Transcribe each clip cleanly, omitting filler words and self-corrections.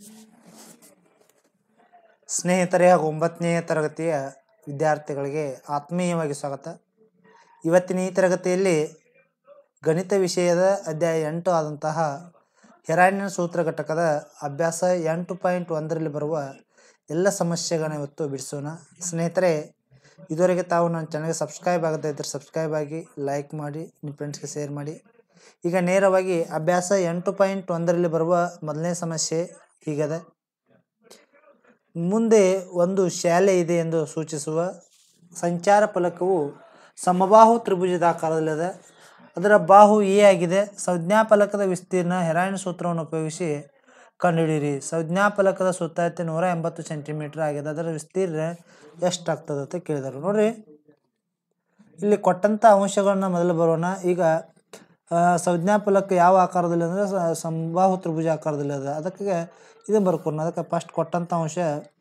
ಸ್ನೇಹಿತರೆ ಹಾಗೂ 9ನೇ ತರಗತಿಯ ವಿದ್ಯಾರ್ಥಿಗಳಿಗೆ ಆತ್ಮೀಯವಾಗಿ ಸ್ವಾಗತ. ಇವತ್ತಿನ ಈ ತರಗತಿಯಲ್ಲಿ ಗಣಿತ ವಿಷಯದ ಅಧ್ಯಾಯ 8 ಆದಂತಹ ಹೆರಾನಿನ ಸೂತ್ರ ಘಟಕದ ಅಭ್ಯಾಸ 8.1ರಲ್ಲಿ ಬರುವ ಎಲ್ಲ ಸಮಸ್ಯೆಗಳನ್ನ ಇವತ್ತು ಬಿಡಿಸೋಣ. ಸ್ನೇಹಿತರೆ, ಇದುವರೆಗೆ ತಾವು ನನ್ನ ಚಾನಲ್ಗೆ ಸಬ್ಸ್ಕ್ರೈಬ್ ಆಗದೇ ಇದ್ದರೆ ಸಬ್ಸ್ಕ್ರೈಬ್ ಆಗಿ, ಲೈಕ್ ಮಾಡಿ, ನಿಮ್ಮ ಫ್ರೆಂಡ್ಸ್ಗೆ ಶೇರ್ ಮಾಡಿ. ಈಗ ನೇರವಾಗಿ ಅಭ್ಯಾಸ 8.1ರಲ್ಲಿ ಬರುವ ಮೊದಲನೇ ಸಮಸ್ಯೆ ಹೀಗಿದೆ. ಮುಂದೆ ಒಂದು ಶಾಲೆ ಇದೆ ಎಂದು ಸೂಚಿಸುವ ಸಂಚಾರ ಫಲಕವು ಸಮಬಾಹು ತ್ರಿಭುಜದಾಕಾರದಲ್ಲಿದೆ. ಅದರ ಬಾಹು ಎ ಆಗಿದೆ. ಸಂಜ್ಞಾಫಲಕದ ವಿಸ್ತೀರ್ಣ ಹೆರಾನಿನ ಸೂತ್ರವನ್ನು ಉಪಯೋಗಿಸಿ ಕಂಡುಹಿಡಿಯಿರಿ. ಸಂಜ್ಞಾಫಲಕದ ಸುತ್ತಳತೆ 180 ಸೆಂಟಿಮೀಟರ್ ಆಗಿದೆ. ಅದರ ವಿಸ್ತೀರ್ಣ ಎಷ್ಟಾಗ್ತದೆ ಅಂತ ಕೇಳಿದರು. ನೋಡ್ರಿ, ಇಲ್ಲಿ ಕೊಟ್ಟಂಥ ಅಂಶಗಳನ್ನ ಮೊದಲು ಬರೋಣ. ಈಗ ಸಂಜ್ಞಾಫಲಕ ಯಾವ ಆಕಾರದಲ್ಲಿ ಅಂದರೆ ಸಮಬಾಹು ತ್ರಿಭುಜ ಆಕಾರದಲ್ಲಿ ಅದ. ಅದಕ್ಕೆ ಇದನ್ನು ಬರ್ಕೊಂಡು ಅದಕ್ಕೆ ಫಸ್ಟ್ ಕೊಟ್ಟಂಥ ಅಂಶ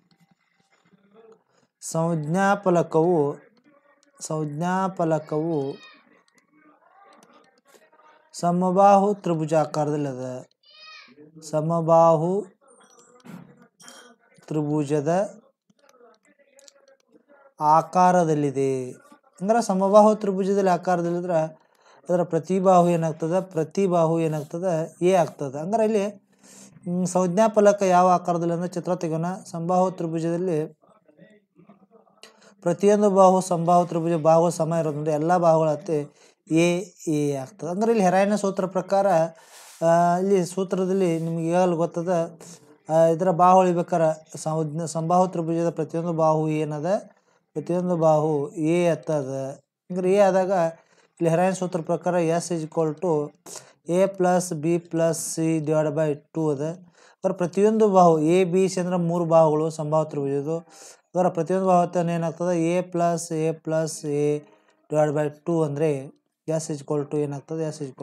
ಸಂಜ್ಞಾಫಲಕವು ಸಮಬಾಹು ತ್ರಿಭುಜ ಆಕಾರದಲ್ಲಿ ಅದ. ಸಮಬಾಹು ತ್ರಿಭುಜದ ಆಕಾರದಲ್ಲಿದೆ. ಅಂದ್ರೆ ಸಮಬಾಹು ತ್ರಿಭುಜದಲ್ಲಿ ಆಕಾರದಲ್ಲಿದ್ರೆ ಅದರ ಪ್ರತಿಬಾಹು ಏನಾಗ್ತದೆ? ಪ್ರತಿಬಾಹು ಏನಾಗ್ತದೆ? ಎ ಆಗ್ತದೆ. ಅಂದ್ರೆ ಇಲ್ಲಿ ಸಂಜ್ಞಾಫಲಕ ಯಾವ ಆಕಾರದಲ್ಲಿ ಅಂದರೆ ಚಿತ್ರ ತೆಗೋಣ. ಸಮಬಾಹು ತ್ರಿಭುಜದಲ್ಲಿ ಪ್ರತಿಯೊಂದು ಬಾಹು ಸಮಬಾಹು ತ್ರಿಭುಜ ಬಾಹು ಸಮ ಇರೋದ್ರಿಂದ ಎಲ್ಲ ಬಾಹುಗಳ ಅತ್ತೆ ಎ ಆಗ್ತದೆ. ಅಂದ್ರೆ ಇಲ್ಲಿ ಹೆರಾನಿನ ಸೂತ್ರ ಪ್ರಕಾರ ಇಲ್ಲಿ ಸೂತ್ರದಲ್ಲಿ ನಿಮ್ಗೆ ಈಗಾಗಲೇ ಗೊತ್ತದ, ಇದರ ಬಾಹು ಉಳಿಬೇಕಾರೆ ಸಮಬಾಹು ತ್ರಿಭುಜದ ಪ್ರತಿಯೊಂದು ಬಾಹು ಏನದ? ಪ್ರತಿಯೊಂದು ಬಾಹು ಎ ಅತ್ತದ. ಅಂದ್ರೆ ಎ ಆದಾಗ ಇಲ್ಲಿ ಹೆರಾನಿನ ಸೂತ್ರ ಪ್ರಕಾರ S = A + B + C / 2 ಅದ. ಅದರ ಪ್ರತಿಯೊಂದು ಬಾಹು ಎ ಬಿ ಸಿ ಅಂದ್ರೆ 3 ಬಾಹುಗಳು ಸಮಬಾಹು ತ್ರಿಭುಜದ್ದು. ಅದರ ಪ್ರತಿಯೊಂದು ಬಾಹುತ್ವ ಏನಾಗ್ತದೆ? A + A / 2 ಅಂದರೆ S = ಏನಾಗ್ತದೆ? S =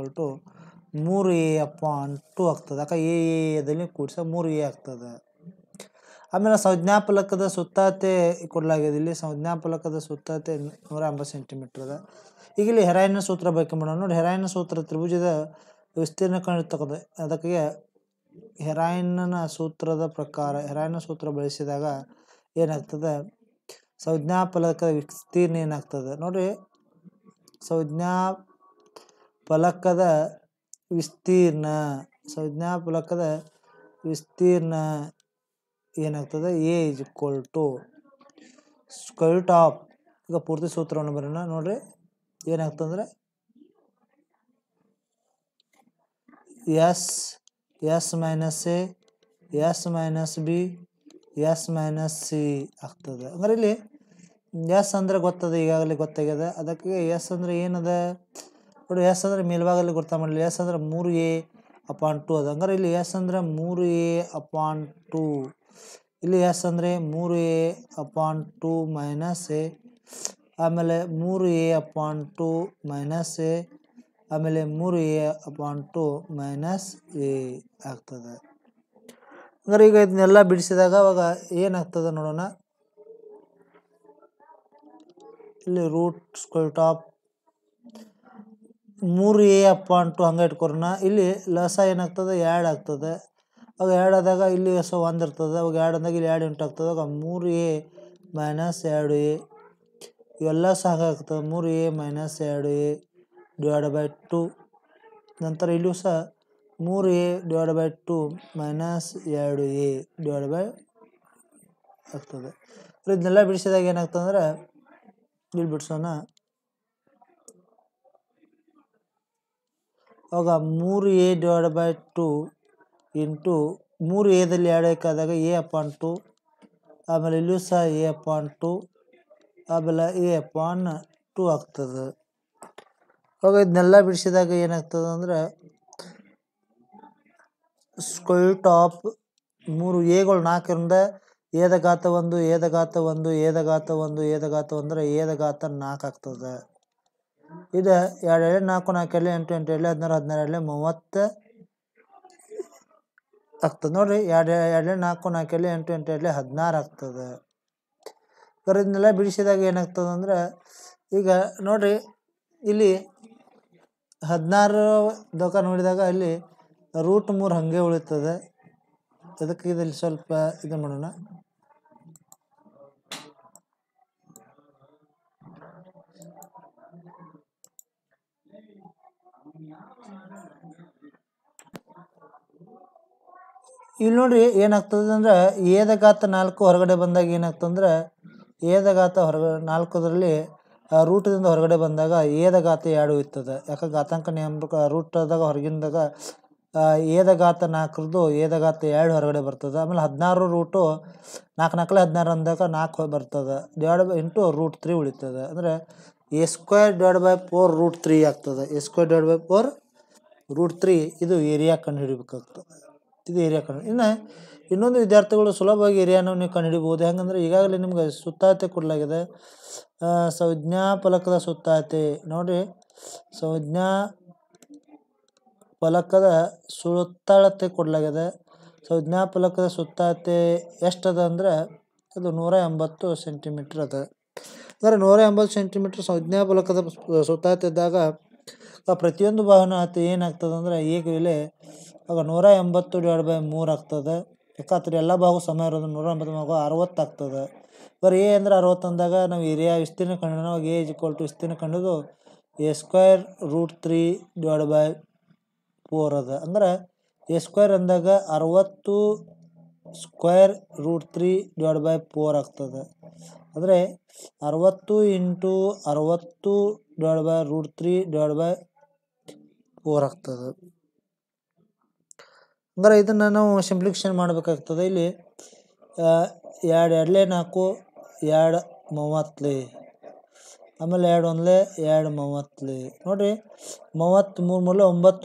3A/2 ಆಗ್ತದೆ. ಯಾಕೆ ಎದಲ್ಲಿ ಕೂಡಿಸ 3A ಆಗ್ತದೆ. ಆಮೇಲೆ ಸಂಜ್ಞಾಫಲಕದ ಸುತ್ತಳತೆ ಕೊಡಲಾಗಿದೆ. ಇಲ್ಲಿ ಸಂಜ್ಞಾಫಲಕದ ಸುತ್ತಳತೆ 180 ಸೆಂಟಿಮೀಟರ್ ಅದ. ಈಗ ಇಲ್ಲಿ ಹೆರಾನಿನ ಸೂತ್ರ ಬೇಕಂಬಿಡೋಣ. ನೋಡಿ, ಹೆರಾನಿನ ಸೂತ್ರ ತ್ರಿಭುಜದ ವಿಸ್ತೀರ್ಣ ಕಂಡಿರ್ತಕ್ಕಂಥ ಅದಕ್ಕೆ ಹೆರಾನಿನ ಸೂತ್ರದ ಪ್ರಕಾರ ಹೆರಾನಿನ ಸೂತ್ರ ಬಳಸಿದಾಗ ಏನಾಗ್ತದೆ? ಸಂಜ್ಞಾಫಲಕದ ವಿಸ್ತೀರ್ಣ ಏನಾಗ್ತದೆ ನೋಡ್ರಿ. ಸಂಜ್ಞಾಫಲಕದ ವಿಸ್ತೀರ್ಣ ಏನಾಗ್ತದೆ? A = ಈಗ ಪೂರ್ತಿ ಸೂತ್ರವನ್ನು ಬರೋಣ. ನೋಡ್ರಿ, ಏನಾಗ್ತಂದ್ರೆ S - A S - B S - C ಆಗ್ತದೆ. ಅಂದ್ರೆ ಇಲ್ಲಿ ಎಸ್ ಅಂದ್ರೆ ಗೊತ್ತದ, ಈಗಾಗಲೇ ಗೊತ್ತಾಗ್ಯದ. ಅದಕ್ಕೆ ಎಸ್ ಅಂದ್ರೆ ಏನದ ನೋಡಿ. ಎಸ್ ಅಂದ್ರೆ ಮೇಲ್ಭಾಗದಲ್ಲಿ ಗೊತ್ತಾ ಮಾಡಲಿ. ಎಸ್ ಅಂದ್ರೆ 3A/2 ಅದ. ಅಂದ್ರೆ ಇಲ್ಲಿ ಎಸ್ ಅಂದ್ರೆ 3A/2. ಇಲ್ಲಿ ಎಸ್ ಅಂದ್ರೆ 3A/2 - A, ಆಮೇಲೆ 3A/2 - A, ಆಮೇಲೆ 3A/2 - A ಆಗ್ತದೆ. ಅಂದ್ರೆ ಈಗ ಇದನ್ನೆಲ್ಲ ಬಿಡಿಸಿದಾಗ ಅವಾಗ ಏನಾಗ್ತದೆ ನೋಡೋಣ. ಇಲ್ಲಿ √√3A/2 ಹಂಗೆ ಇಟ್ಕೊರೋಣ. ಇಲ್ಲಿ ಲಸ ಏನಾಗ್ತದೆ? 2 ಆಗ್ತದೆ. ಅವಾಗ 2 ಆದಾಗ ಇಲ್ಲಿ ಹೊಸ 1 ಇರ್ತದೆ. ಅವಾಗ 2 ಅಂದಾಗ ಇಲ್ಲಿ 2 ಇಂಟು ಆಗ್ತದೆ. ಅವಾಗ 3A - 2A ಇವೆಲ್ಲ ಸಹ ಆಗ್ತದೆ. 3A - 2A / 2. ನಂತರ ಇಲ್ಲೂ ಸಹ 3A/2 - 2A ಆಗ್ತದೆ. ಇದನ್ನೆಲ್ಲ ಬಿಡಿಸಿದಾಗ ಏನಾಗ್ತದೆ ಅಂದ್ರೆ ಇಲ್ಲಿ ಬಿಡಿಸೋಣ. ಅವಾಗ 3A/2 ಇಂಟು 3Aದಲ್ಲಿ 2 ಆದಾಗ A/2, ಆಮೇಲೆ ಇಲ್ಲೂ ಸಹ A/2, ಆಮೇಲೆ A/2 ಆಗ್ತದೆ. ಅವಾಗ ಇದನ್ನೆಲ್ಲ ಬಿಡಿಸಿದಾಗ ಏನಾಗ್ತದೆ ಅಂದ್ರೆ √3 ಎಗಳು 4ರಿಂದ A⁻1 A⁻1 A⁻1 A⁻1 ಅಂದರೆ A⁻4 ಆಗ್ತದೆ. ಇದು 2 4 4 8 8 16 16 30 ಆಗ್ತದೆ. ನೋಡ್ರಿ, 2 4 4 8 8 16 ಆಗ್ತದೆ. ಇದನ್ನೆಲ್ಲ ಬಿಡಿಸಿದಾಗ ಏನಾಗ್ತದೆ ಅಂದ್ರೆ ಈಗ ನೋಡ್ರಿ, ಇಲ್ಲಿ 16 ನೋಡಿದಾಗ ಇಲ್ಲಿ √3 ಹಾಗೆ ಉಳಿತದೆ. ಅದಕ್ಕೆ ಇದರಲ್ಲಿ ಸ್ವಲ್ಪ ಇದು ಮಾಡೋಣ. ಇಲ್ಲಿ ನೋಡ್ರಿ ಏನಾಗ್ತದೆ ಅಂದ್ರೆ ಎದ ಘಾತ 4 ಹೊರಗಡೆ ಬಂದಾಗ ಏನಾಗ್ತಂದ್ರೆ ಎದ ಘಾತ ಹೊರಗಡೆ 4ರಲ್ಲಿ ರೂಟದಿಂದ ಹೊರಗಡೆ ಬಂದಾಗ ಎದ ಘಾತ 2 ಇರ್ತದೆ. ಯಾಕೆ ಘಾತಾಂಕ ನಿಯಮ ರೂಟದಾಗ ಹೊರಗಿಂದಾಗ ಎದ ಘಾತ 4ರದ್ದು ಎದ ಘಾತ 2 ಹೊರಗಡೆ ಬರ್ತದೆ. ಆಮೇಲೆ 16 ರೂಟು 4 4 16 ಅಂದಾಗ 4 ಬರ್ತದೆ ಇಂಟು √3 ಉಳಿತದೆ. ಅಂದರೆ a²/4√3 ಆಗ್ತದೆ. a²/4√3 ಇದು ಏರಿಯಾ ಕಂಡು ಹಿಡಿಬೇಕಾಗ್ತದೆ. ಇದು ಏರಿಯಾ ಕಂಡು ಇನ್ನೊಂದು ವಿದ್ಯಾರ್ಥಿಗಳು ಸುಲಭವಾಗಿ ಏರಿಯಾನ ನೀವು ಕಂಡು ಹಿಡಿಬೋದು. ಹೆಂಗಂದ್ರೆ ಈಗಾಗಲೇ ನಿಮ್ಗೆ ಸುತ್ತಾತೆ ಕೊಡಲಾಗಿದೆ. ಸಂಜ್ಞಾ ಫಲಕದ ಸುತ್ತಾತೆ ನೋಡಿರಿ, ಸಂಜ್ಞಾ ಫಲಕದ ಸುತ್ತಳತೆ ಕೊಡಲಾಗಿದೆ. ಸಂಜ್ಞಾ ಫಲಕದ ಸುತ್ತಾತೆ ಎಷ್ಟದ ಅಂದ್ರೆ ಅದು 180 ಸೆಂಟಿಮೀಟ್ರ್ ಅದ. ಅಂದರೆ 180 ಸೆಂಟಿಮೀಟ್ರ್ ಸಂಜ್ಞಾ ಫಲಕದ ಸುತ್ತಾತೆ ಇದ್ದಾಗ ಪ್ರತಿಯೊಂದು ಬಾಹುನ ಏನಾಗ್ತದೆ ಅಂದ್ರೆ ಈಗ ಬೆಲೆ ಆಗ 180/3 ಆಗ್ತದೆ. ಯಾಕಂದ್ರೆ ಎಲ್ಲ ಬಾಹು ಸಮ ಇರೋದು 180 60 ಆಗ್ತದೆ. ಬರೀ ಎ ಅಂದ್ರೆ 60 ಅಂದಾಗ ನಾವು ಏರಿಯಾ ವಿಸ್ತೀರ್ಣ ಕಂಡು ನಾವು ಎ ವಿಸ್ತೀರ್ಣ ಕಂಡು a²√3/4 ಅದ. ಅಂದ್ರೆ a² ಅಂದಾಗ 60²√3/4 ಆಗ್ತದೆ. ಅಂದರೆ 60 × 60/√3/4 ಆಗ್ತದೆ. ಅಂದ್ರೆ ಇದನ್ನು ನಾವು ಸಿಂಪ್ಲಿಫಿಕೇಶನ್ ಮಾಡಬೇಕಾಗ್ತದೆ. ಇಲ್ಲಿ 2 2 4 2 30 ಆಮೇಲೆ 2 1 2 30 ನೋಡಿರಿ 33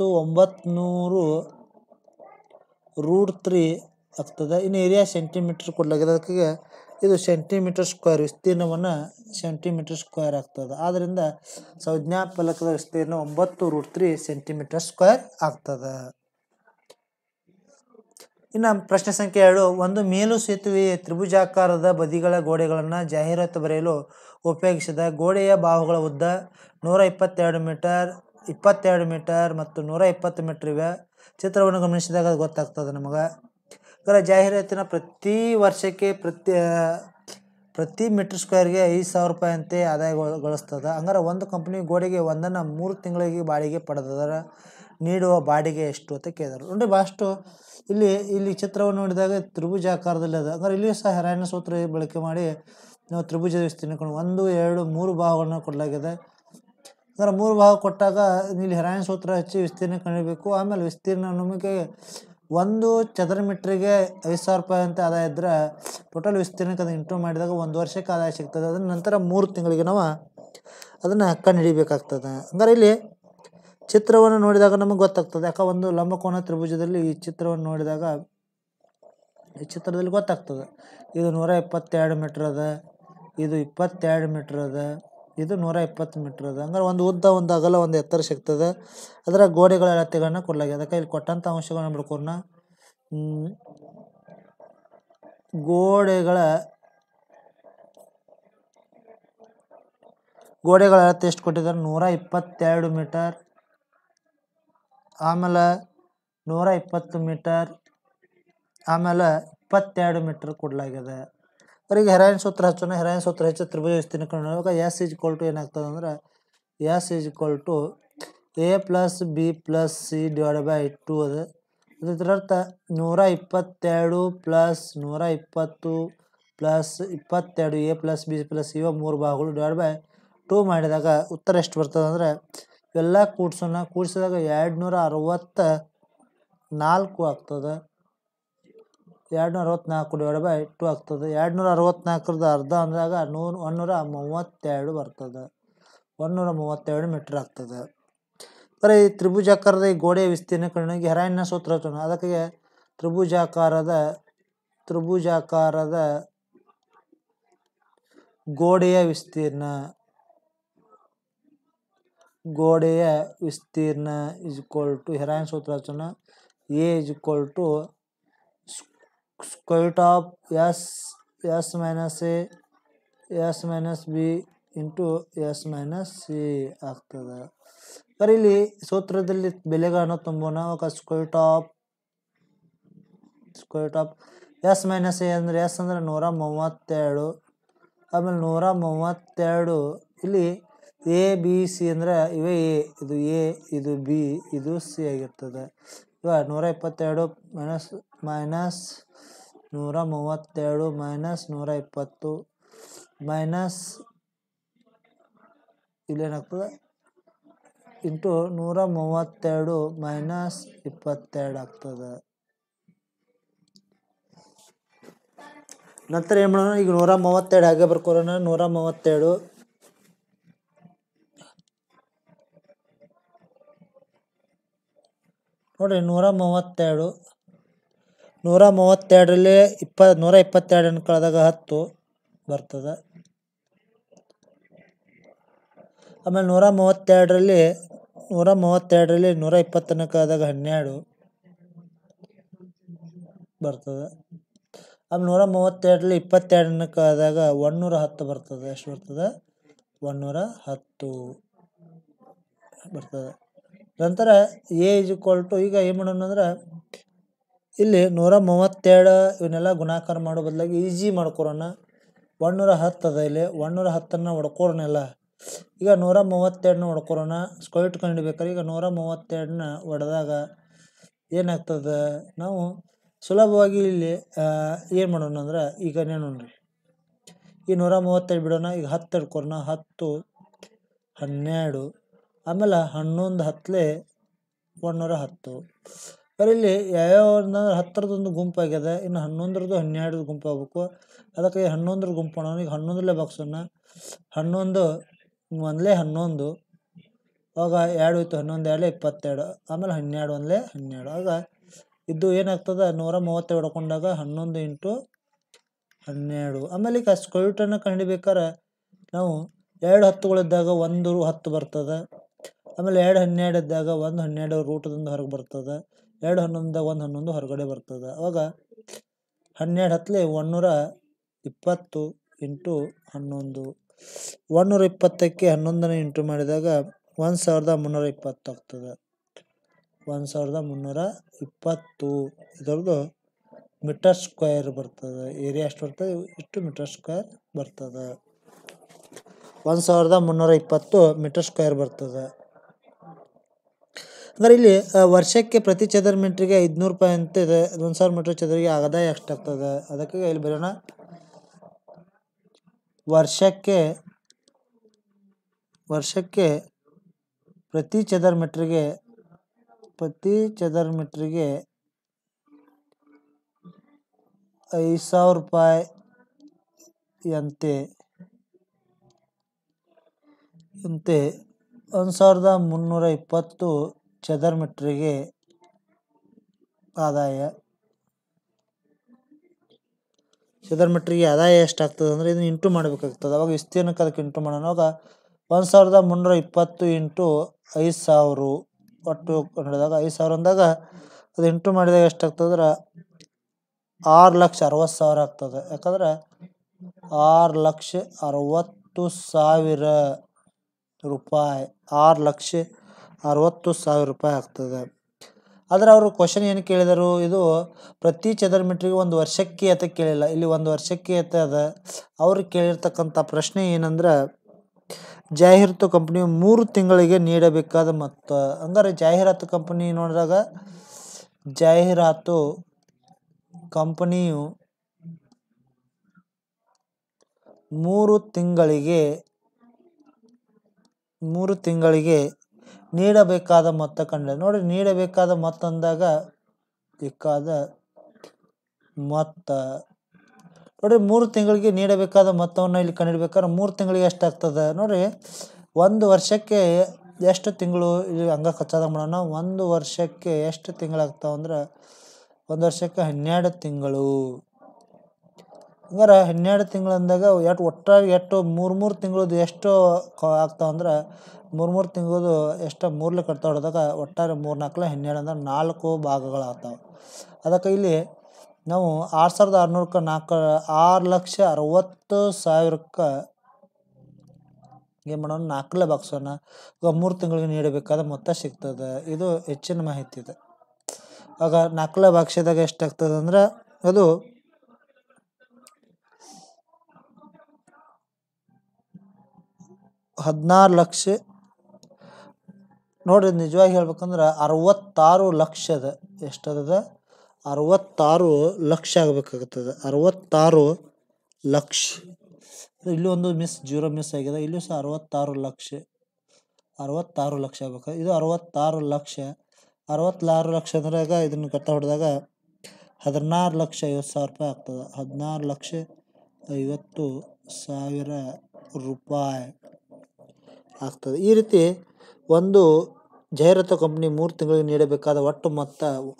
900√3 ಆಗ್ತದೆ. ಇನ್ನು ಏರಿಯಾ ಸೆಂಟಿಮೀಟ್ರ್ ಕೊಡಲಾಗಿದೆ. ಅದಕ್ಕೆ ಇದು ಸೆಂಟಿಮೀಟರ್² ವಿಸ್ತೀರ್ಣವನ್ನು ಸೆಂಟಿಮೀಟರ್² ಆಗ್ತದೆ. ಆದ್ದರಿಂದ ಸಂಜ್ಞಾ ಫಲಕದ ವಿಸ್ತೀರ್ಣ 9√3 ಸೆಂಟಿಮೀಟರ್² ಆಗ್ತದೆ. ಇನ್ನು ಪ್ರಶ್ನೆ ಸಂಖ್ಯೆ 2, ಒಂದು ಮೇಲು ಸೇತುವೆಯ ತ್ರಿಭುಜಾಕಾರದ ಬದಿಗಳ ಗೋಡೆಗಳನ್ನು ಜಾಹೀರಾತು ಬರೆಯಲು ಉಪಯೋಗಿಸಿದ ಗೋಡೆಯ ಬಾಹುಗಳ ಉದ್ದ 122 ಮೀಟರ್, 22 ಮೀಟರ್ ಮತ್ತು 120 ಮೀಟರ್ ಇವೆ. ಚಿತ್ರವನ್ನು ಗಮನಿಸಿದಾಗ ಗೊತ್ತಾಗ್ತದೆ ನಮಗೆ. ಅದರ ಜಾಹೀರಾತಿನ ಪ್ರತಿ ವರ್ಷಕ್ಕೆ ಪ್ರತಿ ಮೀಟರ್²ಗೆ 5,000 ರೂಪಾಯಿ ಅಂತೆ ಆದಾಯ ಗಳಿಸ್ತದೆ. ಹಂಗಾರೆ ಒಂದು ಕಂಪ್ನಿ ಗೋಡೆಗೆ ಒಂದನ್ನು 3 ತಿಂಗಳಿಗೆ ಬಾಡಿಗೆ ಪಡೆದರ ನೀಡುವ ಬಾಡಿಗೆ ಎಷ್ಟು ಅಂತ ಕೇಳಿದರು. ನೋಡಿ ಭಾಳಷ್ಟು ಇಲ್ಲಿ ಚಿತ್ರವನ್ನು ನೋಡಿದಾಗ ತ್ರಿಭುಜಾಕಾರದಲ್ಲಿ ಅದ. ಹಂಗಾರೆ ಇಲ್ಲಿಯೂ ಸಹ ಹೆರಾಯಿನ ಸೂತ್ರ ಬಳಕೆ ಮಾಡಿ ನಾವು ತ್ರಿಭುಜದ ವಿಸ್ತೀರ್ಣ 1 2 3 ಭಾಗಗಳನ್ನು ಕೊಡಲಾಗಿದೆ. ಅಂದರೆ 3 ಭಾಗ ಕೊಟ್ಟಾಗ ಇಲ್ಲಿ ಹೆರಾಯಿನ ಸೂತ್ರ ಹಚ್ಚಿ ವಿಸ್ತೀರ್ಣ ಕಂಡಿಬೇಕು. ಆಮೇಲೆ ವಿಸ್ತೀರ್ಣ ನಮಗೆ 1 ಚದರ ಮೀಟ್ರಿಗೆ 5,000 ರೂಪಾಯಿ ಅಂತ ಆದಾಯ ಇದ್ದರೆ ಟೋಟಲ್ ವಿಸ್ತೀರ್ಣಕ್ಕೆ ಅದನ್ನು ಇಂಟು ಮಾಡಿದಾಗ 1 ವರ್ಷಕ್ಕೆ ಆದಾಯ ಸಿಗ್ತದೆ. ಅದನ್ನ ನಂತರ 3 ತಿಂಗಳಿಗೆ ನಾವು ಅದನ್ನು ಕಂಡು ಹಿಡಿಬೇಕಾಗ್ತದೆ. ಹಂಗಾರೆ ಇಲ್ಲಿ ಚಿತ್ರವನ್ನು ನೋಡಿದಾಗ ನಮಗೆ ಗೊತ್ತಾಗ್ತದೆ. ಯಾಕೆ ಒಂದು ಲಂಬಕೋನ ತ್ರಿಭುಜದಲ್ಲಿ ಈ ಚಿತ್ರವನ್ನು ನೋಡಿದಾಗ ಈ ಚಿತ್ರದಲ್ಲಿ ಗೊತ್ತಾಗ್ತದೆ. ಇದು 122 ಮೀಟ್ರ್ ಅದ, ಇದು 22 ಮೀಟ್ರ್ ಅದ, ಇದು 120 ಮೀಟ್ರ್ ಅದ. ಹಂಗಾರೆ ಒಂದು ಉದ್ದ, ಒಂದು ಅಗಲ, ಒಂದು ಎತ್ತರ ಸಿಗ್ತದೆ. ಅದರ ಗೋಡೆಗಳ ಅಳತೆಗಳನ್ನ ಕೊಡಲಾಗಿದೆ. ಅದಕ್ಕೆ ಇಲ್ಲಿ ಕೊಟ್ಟಂಥ ಅಂಶಗಳನ್ನ ಬಿಡ್ಕೋಣ. ಗೋಡೆಗಳ ಅಳತೆ ಎಷ್ಟು ಕೊಟ್ಟಿದ್ದಾರೆ? 122 ಮೀಟರ್, ಆಮೇಲೆ 120 ಮೀಟರ್, ಆಮೇಲೆ 22 ಮೀಟರ್ ಕೊಡಲಾಗಿದೆ. ಅವರಿಗೆ ಹೆರಾಯಿನ ಸೂತ್ರ ಹಚ್ಚೋಣ. ಹೆರಾಯಿನ ಸೂತ್ರ ಹಚ್ಚಿ ತ್ರಿಭುಜ ವಿಸ್ತೀರ್ಣ ಕಂಡುಹಿಡಿಯುವಾಗ S = ಏನಾಗ್ತದೆ ಅಂದ್ರೆ S = A + B + C / 2 ಅದ. ಇದರರ್ಥ 122 + 120 + 22 A + B + C 3 ಭಾಗಗಳು /2 ಮಾಡಿದಾಗ ಉತ್ತರ ಎಷ್ಟು ಬರ್ತದೆ ಅಂದರೆ ಇವೆಲ್ಲ ಕೂಡಿಸಿದಾಗ 264 ಆಗ್ತದೆ. 264 /2 ಆಗ್ತದೆ. 264ರದ ಅರ್ಧ ಅಂದಾಗ 132 ಬರ್ತದೆ. 132 ಮೀಟರ್ ಆಗ್ತದೆ. ಬರೀ ತ್ರಿಭುಜಾಕಾರದ ಈ ಗೋಡೆಯ ವಿಸ್ತೀರ್ಣ ಕಂಡುಹಿಡಿಯಲು ಹೆರಾಯಿನ ಸೂತ್ರ ಹಚ್ಚೋಣ. ಅದಕ್ಕೆ ತ್ರಿಭುಜಾಕಾರದ ಗೋಡೆಯ ವಿಸ್ತೀರ್ಣ = ಹೆರಾಯಿನ ಸೂತ್ರ ಹಚ್ಚೋಣ. A = √S - B × S - C ಆಗ್ತದೆ. ಬರೀ ಇಲ್ಲಿ ಸೂತ್ರದಲ್ಲಿ ಬೆಲೆಗಳನ್ನು ತುಂಬೋಣ. √S square root of S minus A ಅಂದರೆ ಎಸ್ ಅಂದರೆ 132 ಆಮೇಲೆ 132 ಇಲ್ಲಿ ಎ ಬಿ ಸಿ ಅಂದರೆ ಇವೇ ಎ ಇದು ಎ ಇದು ಬಿ ಇದು ಸಿ ಆಗಿರ್ತದೆ. ಇವಾಗ 122 ಮೈನಸ್ 132 ಮೈನಸ್ 120 ಮೈನಸ್ ಇಲ್ಲೇನಾಗ್ತದೆ ಇಂಟು 132 ಮೈನಸ್ 22 ಆಗ್ತದೆ. ನಂತರ ಏನು ಮಾಡೋಣ, ಈಗ 132 ಹಾಗೆ ಬರ್ಕೋರೋಣ. 132 ನೋಡಿರಿ 132ರಲ್ಲಿ 122 ಕಳೆದಾಗ 10 ಬರ್ತದೆ. ಆಮೇಲೆ 132ರಲ್ಲಿ 120 ಕಳೆದಾಗ 12 ಬರ್ತದೆ. ಆಮೇಲೆ 132ರಲ್ಲಿ 22 ಕಳೆದಾಗ 110 ಬರ್ತದೆ. ಎಷ್ಟು ಬರ್ತದೆ? 110 ಬರ್ತದೆ. ನಂತರ ಎ ಇಸ್ ಈಕ್ವಲ್ ಟು ಈಗ ಏನು ಮಾಡೋಣ ಅಂದ್ರೆ ಇಲ್ಲಿ 132 ಇವನ್ನೆಲ್ಲ ಗುಣಾಕಾರ ಮಾಡೋ ಬದಲಾಗಿ ಈಜಿ ಮಾಡ್ಕೊರೋಣ. 110 ಅದ ಇಲ್ಲಿ 110ನ್ನು ಹೊಡ್ಕೊರೋನೆಲ್ಲ. ಈಗ 132ನ ಹೊಡ್ಕೊರೋಣ. ಸ್ಕ್ವೇರ್ ರೂಟ್ ಕಂಡುಹಿಡಿಬೇಕಾದ್ರೆ ಈಗ 132ನ ಹೊಡೆದಾಗ ಏನಾಗ್ತದೆ, ನಾವು ಸುಲಭವಾಗಿ ಇಲ್ಲಿ ಏನು ಮಾಡೋಣ ಅಂದ್ರೆ ಈಗ ನೋಡ್ರಿ ಈ 132 ಬಿಡೋಣ. ಈಗ 10 ಹಿಡ್ಕೊರೋಣ. 10 12 ಆಮೇಲೆ 11 10 110. ಬರೀ ಇಲ್ಲಿ ಯಾವ್ಯಾವ 10ರದೊಂದು ಗುಂಪಾಗ್ಯದ, ಇನ್ನು 11ರದ್ದು 12 ಗುಂಪು ಆಗ್ಬೇಕು. ಅದಕ್ಕೆ 11ರ ಗುಂಪು ಮಾಡೋಣ. ಈಗ 11ರಲ್ಲೇ ಬಾಕ್ಸೋಣ. 11 ಒಂದಲೇ 11 ಆಗ 2 ಇತ್ತು 11 2 22 ಆಮೇಲೆ 12 ಒಂದಲೇ 12 ಆಗ ಇದು ಏನಾಗ್ತದೆ 132 ಹೊಡ್ಕೊಂಡಾಗ 11 ಇಂಟು 12. ಆಮೇಲೆ ಈಗ ಸ್ಕ್ವೇರ್ ರೂಟನ್ನು ಕಂಡುಹಿಡಿಬೇಕಾರೆ ನಾವು 2 10ಗಳಿದ್ದಾಗ 1 10 ಬರ್ತದೆ. ಆಮೇಲೆ 2 12 ಇದ್ದಾಗ 1 12 ರೂಟದಿಂದ ಹೊರಗೆ ಬರ್ತದೆ. 2 11 1 11 ಹೊರಗಡೆ ಬರ್ತದೆ. ಅವಾಗ 12 10 120 ಇಂಟು 11 120ಕ್ಕೆ 11ನ್ನು ಇಂಟು ಮಾಡಿದಾಗ 1320 ಆಗ್ತದೆ. 1320 ಇದರದ್ದು ಮೀಟರ್ ಸ್ಕ್ವೇರ್ ಬರ್ತದೆ. ಏರಿಯಾ ಎಷ್ಟು ಬರ್ತದೆ? ಇಷ್ಟು ಮೀಟರ್ ಸ್ಕ್ವೇರ್ ಬರ್ತದೆ. 1320 ಮೀಟರ್ ಸ್ಕ್ವೇರ್ ಬರ್ತದೆ. ಅಂದರೆ ಇಲ್ಲಿ ವರ್ಷಕ್ಕೆ ಪ್ರತಿ ಚದರ ಮೀಟ್ರಿಗೆ 500 ರೂಪಾಯಿ ಅಂತ ಇದೆ. 1000 ಮೀಟರ್ ಚದರಿಗೆ ಆದಾಯ ಎಷ್ಟಾಗ್ತದೆ? ಅದಕ್ಕೆ ಇಲ್ಲಿ ಬರೋಣ. ವರ್ಷಕ್ಕೆ ಪ್ರತಿ ಚದರ ಮೀಟ್ರಿಗೆ 5000 ರೂಪಾಯಿ ಅಂತೆ 1320 ಚದರ ಮೀಟ್ರಿಗೆ ಆದಾಯ. ಚದರ ಮೀಟ್ರಿಗೆ ಆದಾಯ ಎಷ್ಟಾಗ್ತದೆ ಅಂದರೆ ಇದನ್ನು ಇಂಟು ಮಾಡಬೇಕಾಗ್ತದೆ. ಅವಾಗ ವಿಸ್ತೀರ್ಣಕ್ಕೆ ಅದಕ್ಕೆ ಇಂಟು ಮಾಡೋಣ. ಅವಾಗ 1320 ಇಂಟು 5000 ಒಟ್ಟು ನೋಡಿದಾಗ 5000 ಅಂದಾಗ ಅದು ಇಂಟು ಮಾಡಿದಾಗ ಎಷ್ಟಾಗ್ತದೆ ಅಂದ್ರೆ 6,60,000 ಆಗ್ತದೆ. ಯಾಕಂದ್ರೆ 6,60,000 ರೂಪಾಯಿ 6,60,000 ರೂಪಾಯಿ ಆಗ್ತದೆ. ಆದರೆ ಅವರು ಕ್ವಶನ್ ಏನು ಕೇಳಿದರು, ಇದು ಪ್ರತಿ ಚದರ ಮೀಟ್ರಿಗೆ ಒಂದು ವರ್ಷಕ್ಕೆ ಅಂತ ಕೇಳಿಲ್ಲ. ಇಲ್ಲಿ ಒಂದು ವರ್ಷಕ್ಕೆ ಅಂತ ಅದ. ಅವ್ರು ಕೇಳಿರ್ತಕ್ಕಂಥ ಪ್ರಶ್ನೆ ಏನಂದ್ರೆ ಜಾಹೀರಾತು ಕಂಪನಿಯು 3 ತಿಂಗಳಿಗೆ ನೀಡಬೇಕಾದ ಮೊತ್ತ. ಹಂಗಾರೆ ಜಾಹೀರಾತು ಕಂಪನಿ ನೋಡಿದಾಗ ಜಾಹೀರಾತು ಕಂಪನಿಯು 3 ತಿಂಗಳಿಗೆ ನೀಡಬೇಕಾದ ಮೊತ್ತ ಕಂಡ ನೋಡಿ. ನೀಡಬೇಕಾದ ಮೊತ್ತ ಅಂದಾಗ ಮೊತ್ತ ನೋಡಿ 3 ತಿಂಗಳಿಗೆ ನೀಡಬೇಕಾದ ಮೊತ್ತವನ್ನು ಇಲ್ಲಿ ಕಂಡುಹಿಡಬೇಕಾದ್ರೆ 3 ತಿಂಗಳಿಗೆ ಎಷ್ಟಾಗ್ತದೆ ನೋಡ್ರಿ. ಒಂದು ವರ್ಷಕ್ಕೆ ಎಷ್ಟು ತಿಂಗಳು ಇಲ್ಲಿ ಹಂಗ ಕಚ್ಚಾದಾಗ ಮಾಡೋಣ. ಒಂದು ವರ್ಷಕ್ಕೆ ಎಷ್ಟು ತಿಂಗಳಾಗ್ತಾವ ಅಂದ್ರೆ ಒಂದು ವರ್ಷಕ್ಕೆ 12 ತಿಂಗಳು. ಹಂಗಾರೆ 12 ತಿಂಗಳು ಅಂದಾಗ ಒಟ್ಟಾಗಿ 3 ತಿಂಗಳದ್ದು ಎಷ್ಟು ಆಗ್ತಾವ ಅಂದ್ರೆ 3 ತಿಂಗಳದು ಎಷ್ಟು 3 ಕಟ್ತಾ ಹೊಡೆದಾಗ ಒಟ್ಟಾರೆ 3 4 12 ಅಂದ್ರೆ 4 ಭಾಗಗಳಾಗ್ತಾವೆ. ಅದಕ್ಕೆ ಇಲ್ಲಿ ನಾವು 6600ಕ್ಕೆ 6,60,000ಕ್ಕೆ ಏನು ಮಾಡೋಣ 4 ಬಾಕ್ಸೋಣ. 3 ತಿಂಗಳಿಗೆ ನೀಡಬೇಕಾದ ಮೊತ್ತ ಸಿಗ್ತದೆ. ಇದು ಹೆಚ್ಚಿನ ಮಾಹಿತಿ ಇದೆ. ಆಗ 4ರ ಭಾಗಶದಾಗ ಎಷ್ಟಾಗ್ತದೆ ಅಂದ್ರೆ ಅದು 16 ಲಕ್ಷ. ನೋಡ್ರಿ ನಿಜವಾಗಿ ಹೇಳ್ಬೇಕಂದ್ರೆ 66 ಲಕ್ಷದ ಎಷ್ಟದ 66 ಲಕ್ಷ ಆಗಬೇಕಾಗುತ್ತದೆ. 66 ಲಕ್ಷ. ಇಲ್ಲಿ ಒಂದು ಜೀರೋ ಮಿಸ್ ಆಗಿದೆ. ಇಲ್ಲಿ ಸಹ 66 ಲಕ್ಷ ಆಗ್ಬೇಕು. ಇದು 66 ಲಕ್ಷ. 66 ಲಕ್ಷ ಅಂದ್ರೆ ಈಗ ಇದನ್ನು ಕಟ್ಟ ಹೊಡೆದಾಗ 16,50,000 ರೂಪಾಯಿ ಆಗ್ತದೆ. 16,50,000 ರೂಪಾಯಿ ಆಗ್ತದೆ. ಈ ರೀತಿ ಒಂದು ಜಾಹೀರಾತು ಕಂಪನಿ 3 ತಿಂಗಳಿಗೆ ನೀಡಬೇಕಾದ ಒಟ್ಟು ಮೊತ್ತ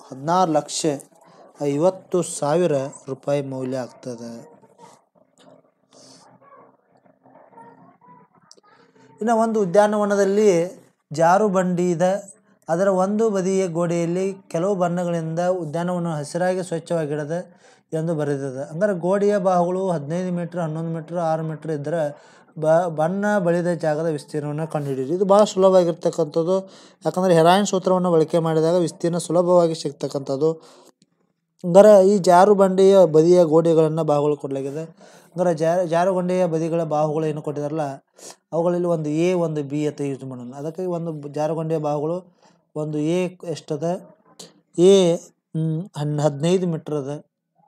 16,50,000 ರೂಪಾಯಿ ಮೌಲ್ಯ ಆಗ್ತದೆ. ಇನ್ನು ಒಂದು ಉದ್ಯಾನವನದಲ್ಲಿ ಜಾರು ಬಂಡಿ ಇದೆ. ಅದರ ಒಂದು ಬದಿಯ ಗೋಡೆಯಲ್ಲಿ ಕೆಲವು ಬಣ್ಣಗಳಿಂದ ಉದ್ಯಾನವನ ಹಸಿರಾಗಿ ಸ್ವಚ್ಛವಾಗಿಡದೆ ಎಂದು ಬರೆದಿದೆ. ಅಂದರೆ ಗೋಡೆಯ ಬಾಹುಗಳು 15 ಮೀಟರ್, 11 ಮೀಟರ್, 6 ಮೀಟರ್ ಇದ್ದರೆ ಬಣ್ಣ ಬಳಿದ ಜಾಗದ ವಿಸ್ತೀರ್ಣವನ್ನು ಕಂಡುಹಿಡಿಯಿರಿ. ಇದು ಭಾಳ ಸುಲಭವಾಗಿರ್ತಕ್ಕಂಥದ್ದು. ಯಾಕಂದರೆ ಹೆರಾಯಿನ್ ಸೂತ್ರವನ್ನು ಬಳಕೆ ಮಾಡಿದಾಗ ವಿಸ್ತೀರ್ಣ ಸುಲಭವಾಗಿ ಸಿಗ್ತಕ್ಕಂಥದ್ದು. ಅಂದರೆ ಈ ಜಾರು ಬಂಡೆಯ ಬದಿಯ ಗೋಡೆಗಳನ್ನು ಬಾಹುಗಳು ಕೊಡಲಾಗಿದೆ. ಅಂದರೆ ಜಾರುಗೊಂಡೆಯ ಬದಿಗಳ ಬಾಹುಗಳು ಏನು ಕೊಟ್ಟಿದಾರಲ್ಲ ಅವುಗಳಲ್ಲಿ ಒಂದು ಎ ಒಂದು ಬಿ ಅಂತ ಯೂಸ್ ಮಾಡೋಣ. ಅದಕ್ಕೆ ಒಂದು ಜಾರುಗೊಂಡೆಯ ಬಾಹುಗಳು ಒಂದು ಎ ಎಷ್ಟದ ಎ 15 ಮೀಟರ್ ಅದ.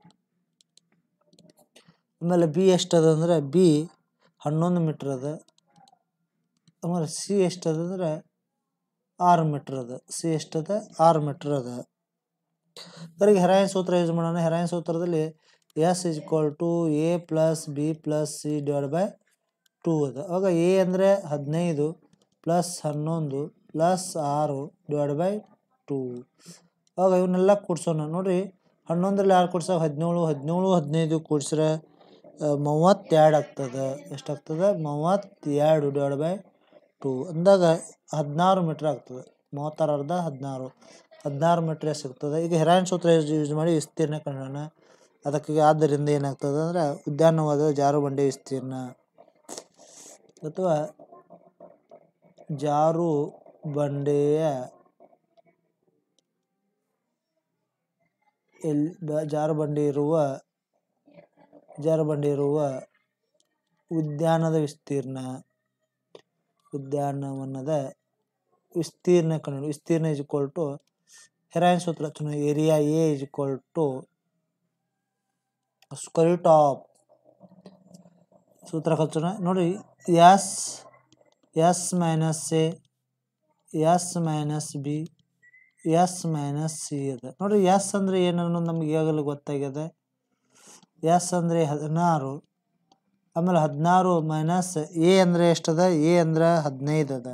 ಆಮೇಲೆ ಬಿ ಎಷ್ಟದ ಅಂದ್ರೆ ಬಿ 11 ಮೀಟರ್ ಅದ. ಆಮೇಲೆ ಸಿ ಎಷ್ಟದ ಅಂದ್ರೆ 6 ಮೀಟರ್ ಅದ. ಸಿ ಎಷ್ಟದ 6 ಮೀಟರ್ ಅದ. ಅದರಿಗೆ ಹೆರಾಯಿನ್ ಸೂತ್ರ ಯೂಸ್ ಮಾಡೋಣ. ಹೆರಾಯಿನ್ ಸೂತ್ರದಲ್ಲಿ S = A + B + C / 2 ಅದ. ಆವಾಗ ಎ ಅಂದರೆ 15 + 11 + 6 / 2. ಆವಾಗ ಇವನ್ನೆಲ್ಲ ಕೂಡ್ಸೋಣ. ನೋಡ್ರಿ 11ರಲ್ಲಿ 6 ಕೂಡ್ಸಾಗ 17, 17, 15 ಕೂಡ್ಸ್ರೆ 32 ಆಗ್ತದೆ. ಎಷ್ಟಾಗ್ತದೆ 32 / 2 ಅಂದಾಗ 16 ಮೀಟ್ರ್ ಆಗ್ತದೆ. 36 = 16 ಮೀಟ್ರ್ ಸಿಗ್ತದೆ. ಈಗ ಹೆರಾಯಿನ್ ಸೂತ್ರ ಯೂಸ್ ಮಾಡಿ ವಿಸ್ತೀರ್ಣ ಕಂಡುಹಿಡಿಯೋಣ. ಅದಕ್ಕೆ ಆದ್ದರಿಂದ ಏನಾಗ್ತದೆ ಅಂದರೆ ಉದ್ಯಾನವನದ ಜಾರುಬಂಡೆ ವಿಸ್ತೀರ್ಣ ಅಥವಾ ಜಾರುಬಂಡೆ ಇರುವ ಉದ್ಯಾನದ ವಿಸ್ತೀರ್ಣ. ಉದ್ಯಾನವನದ ವಿಸ್ತೀರ್ಣ ಕಂಡು ವಿಸ್ತೀರ್ಣ = ಹೆರಾಯಿನ್ ಸೂತ್ರ ಏರಿಯಾ A = ಸ್ಕ್ವೇರ್ ಆಫ್ ಸೂತ್ರ ಹಚ್ಚೋಣ. ನೋಡಿ S - A S - B S - C ಅದ. ನೋಡ್ರಿ S ಅಂದರೆ ಏನನ್ನು ನಮ್ಗೆ ಈಗಾಗಲೇ ಗೊತ್ತಾಗ್ಯದ. S ಅಂದರೆ 16. ಆಮೇಲೆ 16 ಮೈನಸ್ ಎ ಅಂದರೆ ಎಷ್ಟದ ಎ ಅಂದ್ರೆ 15 ಅದ.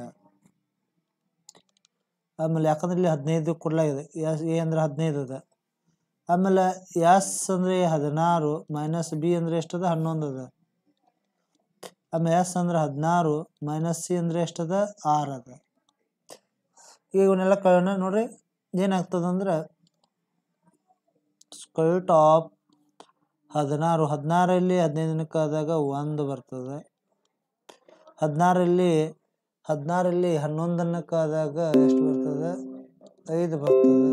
ಆಮೇಲೆ ಯಾಕಂದ್ರೆ ಇಲ್ಲಿ 15 ಕೊಡಲಾಗಿದೆ. ಎ ಅಂದ್ರೆ 15 ಅದ. ಆಮೇಲೆ S ಅಂದರೆ 16 ಮೈನಸ್ ಬಿ ಅಂದರೆ ಎಷ್ಟದ 11 ಅದ. ಆಮೇಲೆ S ಅಂದ್ರೆ 16 ಮೈನಸ್ ಸಿ ಅಂದರೆ ಎಷ್ಟದ 6 ಅದ. ಈಗ ಇವನ್ನೆಲ್ಲ ಕಳೆಯೋಣ. ನೋಡ್ರಿ ಏನಾಗ್ತದೆ ಅಂದ್ರೆ ಸ್ಕ್ವೇರ್ ಆಫ್ 16. 16ರಲ್ಲಿ 15 ಆದಾಗ 1 ಬರ್ತದೆ. 16ರಲ್ಲಿ 11 ಆದಾಗ ಎಷ್ಟು ಬರ್ತದೆ 5 ಬರ್ತದೆ.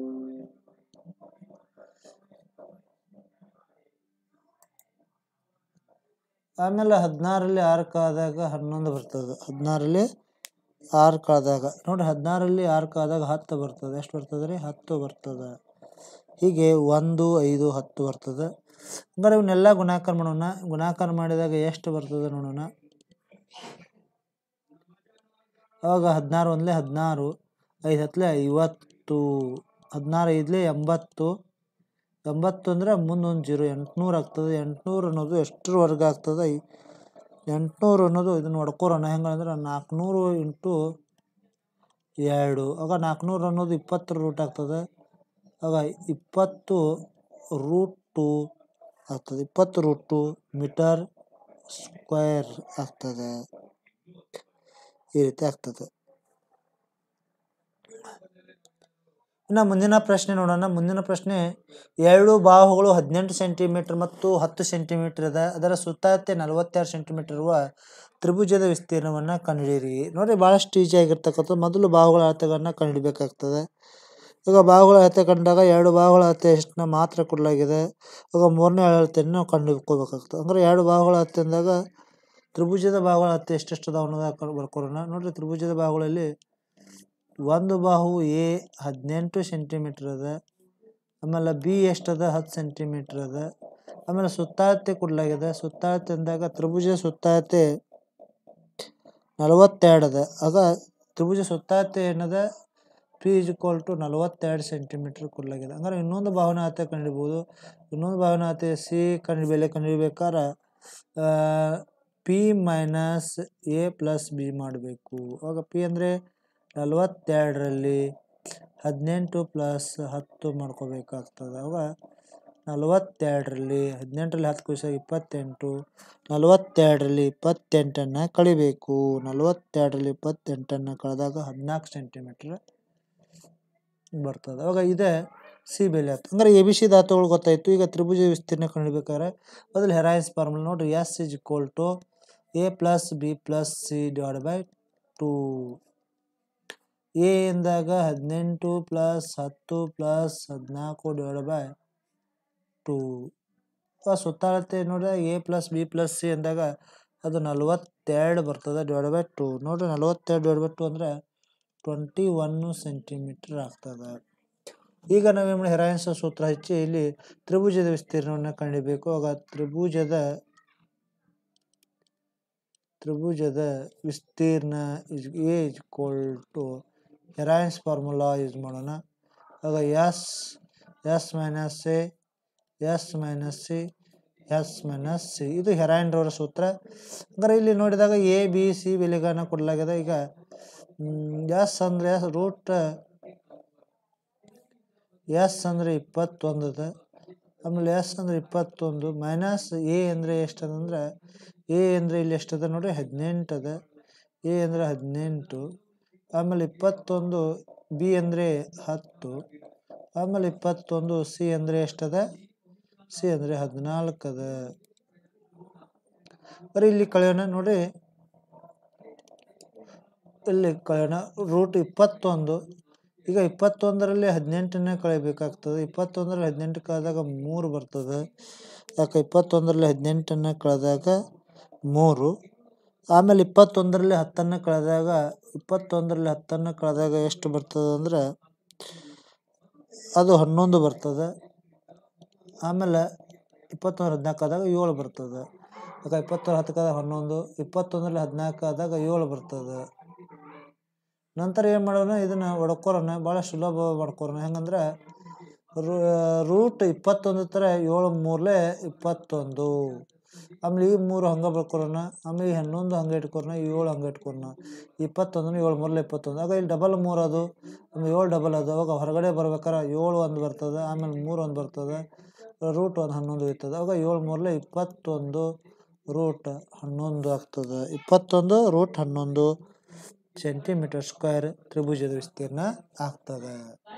ಆಮೇಲೆ 16ರಲ್ಲಿ 6 ಆದಾಗ 11 ಬರ್ತದೆ. 16ರಲ್ಲಿ 6 ಆದಾಗ ನೋಡಿ 16ರಲ್ಲಿ 6 ಆದಾಗ 10 ಬರ್ತದೆ. ಎಷ್ಟು ಬರ್ತದೆ ರೀ 10 ಬರ್ತದೆ. ಹೀಗೆ 1, 5, 10 ಬರ್ತದೆ. ಹಂಗಾರೆ ಇವನ್ನೆಲ್ಲ ಗುಣಾಕಾರ ಮಾಡೋಣ. ಗುಣಾಕಾರ ಮಾಡಿದಾಗ ಎಷ್ಟು ಬರ್ತದೆ ನೋಡೋಣ. ಅವಾಗ 16 1 16, 5 10 50, 16 5 80, 80 ಅಂದರೆ ಮುಂದೊಂದು 0 800 ಆಗ್ತದೆ. 800 ಅನ್ನೋದು ಎಷ್ಟರವರೆಗೆ ಆಗ್ತದೆ 800 ಅನ್ನೋದು ಇದನ್ನು ಹೊಡ್ಕೊರೋಣ. ಹೆಂಗಂದ್ರೆ 400 × 2. ಆಗ 400 ಅನ್ನೋದು 20 ರೂಟ್ ಆಗ್ತದೆ. ಆಗ 20√2 ಆಗ್ತದೆ. 20√2 ಮೀಟರ್ ಸ್ಕ್ವೇರ್ ಆಗ್ತದೆ. ಈ ರೀತಿ ಆಗ್ತದೆ. ಇನ್ನು ಮುಂದಿನ ಪ್ರಶ್ನೆ ನೋಡೋಣ. ಮುಂದಿನ ಪ್ರಶ್ನೆ 2 ಬಾಹುಗಳು 18 ಸೆಂಟಿಮೀಟರ್ ಮತ್ತು 10 ಸೆಂಟಿಮೀಟರ್ ಇದೆ. ಅದರ ಸುತ್ತಳತೆ 46 ಸೆಂಟಿಮೀಟರ್ ಇರುವ ತ್ರಿಭುಜದ ವಿಸ್ತೀರ್ಣವನ್ನು ಕಂಡುಹಿಡಿಯಿರಿ. ನೋಡಿ ಭಾಳಷ್ಟು ಈಜಿ ಆಗಿರ್ತಕ್ಕಂಥ ಮೊದಲು ಬಾಹುಗಳ ಅಳತೆಗಳನ್ನು ಕಂಡುಹಿಡಬೇಕಾಗ್ತದೆ. ಈಗ ಬಾಹುಗಳ ಅಳತೆ ಕಂಡಾಗ 2 ಬಾಹುಗಳ ಅಳತೆ ಎಷ್ಟನ್ನ ಮಾತ್ರ ಕೊಡಲಾಗಿದೆ. ಈಗ 3ನೇ ಅಳತೆಯನ್ನು ನಾವು ಕಂಡುಹಿಡ್ಕೋಬೇಕಾಗ್ತದೆ. ಅಂದ್ರೆ 2 ಬಾಹುಗಳ ಅಳತೆ ಅಂದಾಗ ತ್ರಿಭುಜದ ಬಾಹುಗಳ ಅಳತೆ ಎಷ್ಟೆಷ್ಟು ಅದಾವ ಅನ್ನೋದು ಬರ್ಕೊಳ್ಳೋಣ. ನೋಡ್ರಿ, ತ್ರಿಭುಜದ ಬಾಹುಗಳಲ್ಲಿ ಒಂದು ಬಾಹು ಎ 18 ಸೆಂಟಿಮೀಟರ್ ಅದ. ಆಮೇಲೆ ಬಿ ಎಷ್ಟದ 10 ಸೆಂಟಿಮೀಟರ್ ಅದ. ಆಮೇಲೆ ಸುತ್ತಾಳತೆ ಕೊಡಲಾಗಿದೆ. ಸುತ್ತಾಳತೆ ಅಂದಾಗ ತ್ರಿಭುಜ ಸುತ್ತಾಳತೆ 42 ಅದ. ಆಗ ತ್ರಿಭುಜ ಸುತ್ತಾಳತೆ ಏನದ ಪಿ = 42 ಸೆಂಟಿಮೀಟರ್ ಕೊಡಲಾಗಿದೆ. ಅಂದ್ರೆ ಇನ್ನೊಂದು ಬಾಹುನ ಅಳತೆ ಕಂಡಿಡ್ಬೋದು. ಇನ್ನೊಂದು ಬಾಹುನ ಅಳತೆ ಸಿ ಬೆಲೆ ಕಂಡುಹಿಡಿಬೇಕಾದ್ರೆ P minus A plus B ಮಾಡಬೇಕು. ಆಗ ಪಿ ಅಂದರೆ 42ರಲ್ಲಿ 18 ಪ್ಲಸ್ 10 ಮಾಡ್ಕೋಬೇಕಾಗ್ತದೆ. ಅವಾಗ 42ರಲ್ಲಿ 18ರಲ್ಲಿ 10 ಕಳಿಸಿದಾಗ 28, 42ರಲ್ಲಿ 28 ಕಳಿಬೇಕು. 42ರಲ್ಲಿ 28 ಕಳೆದಾಗ 14 ಸೆಂಟಿಮೀಟರ್ ಬರ್ತದೆ. ಅವಾಗ ಇದೇ ಸಿ ಬೆಲೆ ಆಯ್ತು. ಅಂದ್ರೆ ಎ ಬಿ ಸಿ ಧಾತುಗಳು ಗೊತ್ತಾಯ್ತು. ಈಗ ತ್ರಿಭುಜ ವಿಸ್ತೀರ್ಣ ಕಂಡುಹಿಡಿಬೇಕಾದ್ರೆ ಮೊದಲು ಹೆರಾಯಿಸ್ ಫಾರ್ಮುಲಾ ನೋಡ್ರಿ. S = A plus B plus C / 2. A ಎಂದಾಗ 18 ಪ್ಲಸ್ 10 ಪ್ಲಸ್ 14 / 2. ಸುತ್ತಾಳತೆ ನೋಡ್ರಿ, A plus B plus C ಅಂದಾಗ ಅದು 42 ಬರ್ತದೆ /2. ನೋಡ್ರಿ, 42 /2 ಅಂದ್ರೆ 21 ಸೆಂಟಿಮೀಟರ್ ಆಗ್ತದೆ. ಈಗ ನಾವೇನು ಹೆರಾಯಿನ್ಸ್ ಸೂತ್ರ ಹಚ್ಚಿ ಇಲ್ಲಿ ತ್ರಿಭುಜದ ವಿಸ್ತೀರ್ಣವನ್ನು ಕಂಡಿಬೇಕು. ಆಗ ತ್ರಿಭುಜದ ವಿಸ್ತೀರ್ಣ ಎ = ಹೆರಾಯಿನ್ಸ್ ಫಾರ್ಮುಲಾ ಯೂಸ್ ಮಾಡೋಣ. ಆಗ S minus A S minus C S minus C, ಇದು ಹೆರಾಯಿನ್ರವರ ಸೂತ್ರ. ಅಂದರೆ ಇಲ್ಲಿ ನೋಡಿದಾಗ ಎ ಬಿ ಸಿ ಬೆಲೆಗಳನ್ನ ಕೊಡಲಾಗಿದೆ. ಈಗ ಎಸ್ ಅಂದರೆ ಎಸ್ ಅಂದರೆ 21 ಅದ. ಆಮೇಲೆ ಎಸ್ ಅಂದರೆ 21 ಮೈನಸ್ ಎ ಅಂದರೆ ಎಷ್ಟದಂದ್ರೆ ಎ ಅಂದರೆ ಇಲ್ಲಿ ಎಷ್ಟದ ನೋಡ್ರಿ 18 ಅದ. ಎ ಅಂದರೆ 18, ಆಮೇಲೆ 21, ಬಿ ಅಂದರೆ 10, ಆಮೇಲೆ 21, ಸಿ ಅಂದರೆ ಎಷ್ಟದ ಸಿ ಅಂದರೆ 14 ಅದ. ಬರೀ ಇಲ್ಲಿ ಕಳೆಯೋಣ ನೋಡ್ರಿ, ಇಲ್ಲಿ ಕಳೆಯೋಣ. √21. ಈಗ 21ರಲ್ಲಿ 18 ಕಳೆಯಬೇಕಾಗ್ತದೆ. 21ರಲ್ಲಿ 18 ಕಳೆದಾಗ 3 ಬರ್ತದೆ. ಯಾಕೆ 21ರಲ್ಲಿ 18 ಕಳೆದಾಗ 3. ಆಮೇಲೆ 21ರಲ್ಲಿ 10 ಕಳೆದಾಗ ಎಷ್ಟು ಬರ್ತದೆ ಅಂದ್ರೆ ಅದು 11 ಬರ್ತದೆ. ಆಮೇಲೆ 21 14 ಆದಾಗ 7 ಬರ್ತದೆ. ಆಗ 21 10 ಕಳೆದಾಗ 11, 21ರಲ್ಲಿ 14 ಆದಾಗ 7 ಬರ್ತದೆ. ನಂತರ ಏನು ಮಾಡೋಣ, ಇದನ್ನು ಹೊಡ್ಕೊರೋಣ. ಭಾಳ ಸುಲಭ ಮಾಡ್ಕೊರೋಣ. ಹೆಂಗಂದ್ರೆ √21 ಥರ 7 3 21. ಆಮೇಲೆ ಈ 3 ಹಂಗೆ ಬರ್ಕೊರೋಣ. ಆಮೇಲೆ ಈ 11 ಹಂಗೆ ಇಟ್ಕೊರೋಣ. 7 ಹಂಗೆ ಇಟ್ಕೊರೋಣ. 21 7 3 21. ಆಗ ಇಲ್ಲಿ ಡಬಲ್ 3 ಅದು, ಆಮೇಲೆ 7 ಡಬಲ್ ಅದು. ಅವಾಗ ಹೊರಗಡೆ ಬರ್ಬೇಕಾರೆ 7 1 ಬರ್ತದೆ. ಆಮೇಲೆ 3 1 ಬರ್ತದೆ. √1 11 ಇರ್ತದೆ. ಆವಾಗ 7 3 21 √11 ಆಗ್ತದೆ. 21 √11 ಸೆಂಟಿಮೀಟರ್ ಸ್ಕ್ವೇರ್ ತ್ರಿಭುಜದ ವಿಸ್ತೀರ್ಣ ಆಗ್ತದೆ.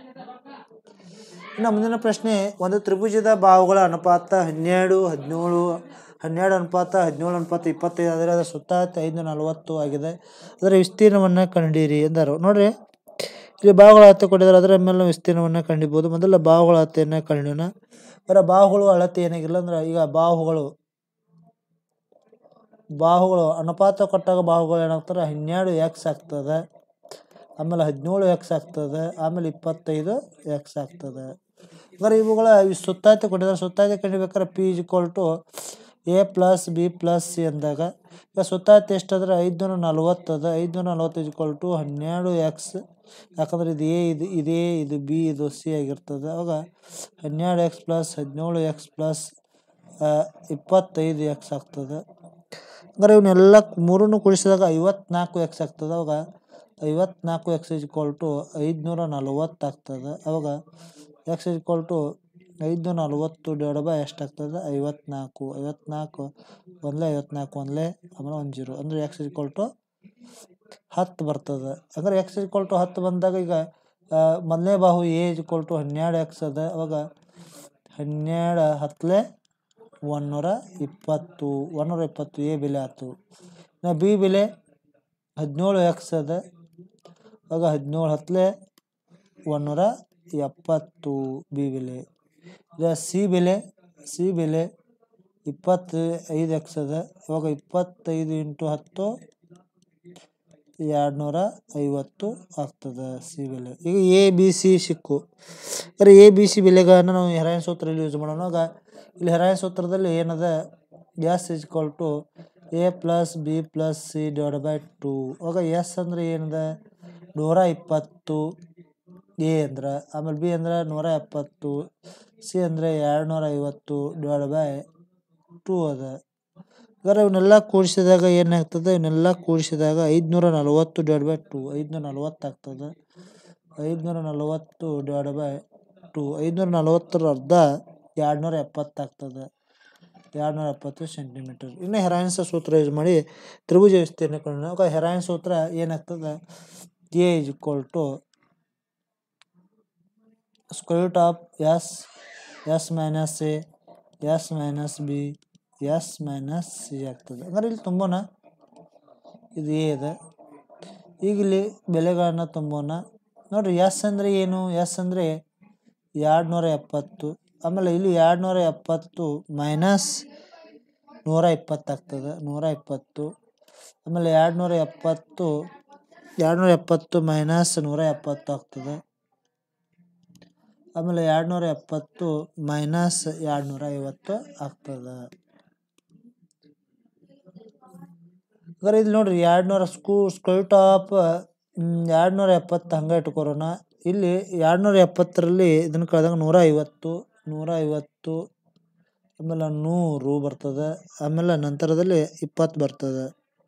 ಇನ್ನು ಮುಂದಿನ ಪ್ರಶ್ನೆ, ಒಂದು ತ್ರಿಭುಜದ ಬಾಹುಗಳ ಅನುಪಾತ 12 ಅನುಪಾತ 17 ಅನುಪಾತ 25 ಆದರೆ ಅದರ ಸುತ್ತಾಳತೆ 540 ಆಗಿದೆ. ಅದರ ವಿಸ್ತೀರ್ಣವನ್ನು ಕಂಡುಹಿಡಿಯಿರಿ ಎಂದರು. ನೋಡ್ರಿ, ಇಲ್ಲಿ ಬಾಹುಗಳ ಅಳತೆ ಕೊಟ್ಟಿದ್ದಾರೆ. ಅದರ ಮೇಲೆ ವಿಸ್ತೀರ್ಣವನ್ನು ಕಂಡುಹಿಡಿಯಬಹುದು. ಮೊದಲ ಬಾಹುಗಳ ಅಳತೆಯನ್ನು ಕಂಡುಹಿಡಿಯೋಣ. ಅದರ ಬಾಹುಗಳು ಅಳತೆ ಏನಾಗಿಲ್ಲ ಅಂದ್ರೆ, ಈಗ ಬಾಹುಗಳು ಅನುಪಾತ ಕೊಟ್ಟಾಗ ಬಾಹುಗಳು ಏನಾಗ್ತಾರೆ 12x ಆಗ್ತದೆ. ಆಮೇಲೆ 17x ಆಗ್ತದೆ. ಆಮೇಲೆ 25x ಆಗ್ತದೆ. ಅಂದರೆ ಇವುಗಳ ಸುತ್ತಾಳತೆ ಕೊಟ್ಟಿದ್ದಾರೆ. ಸುತ್ತಾಳತೆ ಕಂಡುಹಿಡಿಬೇಕಾದ್ರೆ P = A plus B plus C ಅಂದಾಗ ಈಗ ಸುತ್ತಾಳತೆ ಎಷ್ಟಾದ್ರೆ 540 ಅದ. 540 = 12x. ಯಾಕಂದ್ರೆ ಇದು ಎ, ಇದು ಬಿ, ಇದು ಸಿ ಆಗಿರ್ತದೆ. ಅವಾಗ 12x plus 17x plus 25x ಆಗ್ತದೆ. ಅಂದರೆ ಇವನ್ನೆಲ್ಲ ಮೂರನ್ನು ಕೂಡಿಸಿದಾಗ 54x ಆಗ್ತದೆ. ಅವಾಗ 54x = 540 ಆಗ್ತದೆ. ಅವಾಗ x = 540 ಎಷ್ಟಾಗ್ತದೆ 54. 54 1 54 ಆಮೇಲೆ 1 0 ಅಂದರೆ x = 10 ಬರ್ತದೆ. ಅಂದರೆ x = 10 ಬಂದಾಗ ಈಗ ಮೊದಲನೇ ಬಾಹು ಎ = 12x ಅದ. ಅವಾಗ 12 10 120 ಎ ಬೆಲೆ ಆಯ್ತು. ಬಿ ಬೆಲೆ 17x ಅದ. ಆಗ 17 10 120 70 ಬಿ ಬೆಲೆ. ಈಗ ಸಿ ಬೆಲೆ 25x ಅದ. ಇವಾಗ 25 × 10 250 ಆಗ್ತದೆ ಸಿ ಬೆಲೆ. ಈಗ ಎ ಬಿ ಸಿ ಸಿಕ್ಕು. ಅಂದರೆ ಎ ಬಿ ಸಿ ಬೆಲೆಗಳನ್ನು ನಾವು ಹೆರಾಯಿನ್ ಸೂತ್ರದಲ್ಲಿ ಯೂಸ್ ಮಾಡೋಣ. ಆಗ ಇಲ್ಲಿ ಹೆರಾಯಿನ್ ಸೂತ್ರದಲ್ಲಿ ಏನದ, ಎಸ್ = a + b + c / 2. ಆಗ ಎಸ್ ಅಂದರೆ ಏನದ 120, ಎ ಅಂದ್ರೆ, ಆಮೇಲೆ ಬಿ ಅಂದ್ರೆ 170, ಸಿ ಅಂದರೆ 250 / 2 ಅದ. ಅಂದರೆ ಇವನ್ನೆಲ್ಲ ಕೂಡಿಸಿದಾಗ ಏನಾಗ್ತದೆ, ಇವನ್ನೆಲ್ಲ ಕೂಡಿಸಿದಾಗ 540 / 2 540 ಆಗ್ತದೆ. 540 / 2 540 ಅರ್ಧ 270 ಆಗ್ತದೆ. 270 ಸೆಂಟಿಮೀಟರ್. ಇನ್ನು ಹೆರಾಯಿನ್ಸ್ ಸೂತ್ರ ಯೂಸ್ ಮಾಡಿ ತ್ರಿಭುಜ ವಿಸ್ತೀರ್ಣ ಕಂಡು. ಆಗ ಹೆರಾಯಿನ್ ಸೂತ್ರ ಏನಾಗ್ತದೆ, A = √s s - a s - b s - c ಆಗ್ತದೆ. ಅಂದರೆ ಇಲ್ಲಿ ತುಂಬೋಣ, ಇದು ಎ ಇದೆ. ಈಗ ಇಲ್ಲಿ ಬೆಲೆಗಳನ್ನು ತುಂಬೋಣ. ನೋಡಿರಿ, ಎಸ್ ಅಂದರೆ ಏನು, ಎಸ್ ಅಂದರೆ 270. ಆಮೇಲೆ ಇಲ್ಲಿ 270 - 120 ಆಗ್ತದೆ, 120. ಆಮೇಲೆ 270 - 170 ಆಗ್ತದೆ. ಆಮೇಲೆ 270 - 250 ಆಗ್ತದೆ. ಅಂದರೆ ಇಲ್ಲಿ ನೋಡ್ರಿ, 270 ಹಂಗೆ ಇಟ್ಕೊರೋಣ. ಇಲ್ಲಿ 270ರಲ್ಲಿ ಇದನ್ನು ಕಳೆದಾಗ 150 ಆಮೇಲೆ 100 ಬರ್ತದೆ. ಆಮೇಲೆ ನಂತರದಲ್ಲಿ 20 ಬರ್ತದೆ,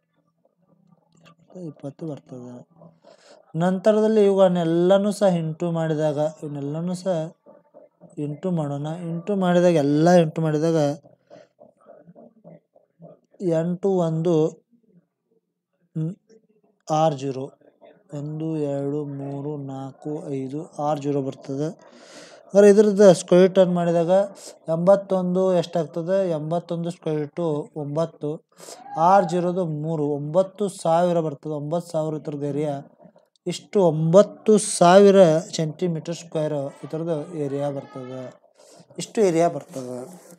20 ಬರ್ತದೆ. ನಂತರದಲ್ಲಿ ಇವುಗಳನ್ನೆಲ್ಲನೂ ಸಹ ಇಂಟು ಮಾಡಿದಾಗ, ಇವನ್ನೆಲ್ಲನೂ ಸಹ ಇಂಟು ಮಾಡೋಣ. ಇಂಟು ಮಾಡಿದಾಗ 8 1 60 1 2 3 4 5 60 ಬರ್ತದೆ. ಅಂದರೆ ಇದ್ರದ್ದು ಸ್ಕ್ವೇರ್ ಟರ್ನ್ ಮಾಡಿದಾಗ 81 ಎಷ್ಟಾಗ್ತದೆ, 81 ಸ್ಕ್ವೇರ್ ಟು 9, 60 3 9000 ಬರ್ತದೆ. 9000 ಇದ್ರದ್ದು ಏರಿಯಾ ಇಷ್ಟು. 9000 ಸೆಂಟಿಮೀಟರ್ ಸ್ಕ್ವೇರ್ ಇದ್ರದ್ದು ಏರಿಯಾ ಬರ್ತದೆ. ಇಷ್ಟು ಏರಿಯಾ ಬರ್ತದೆ.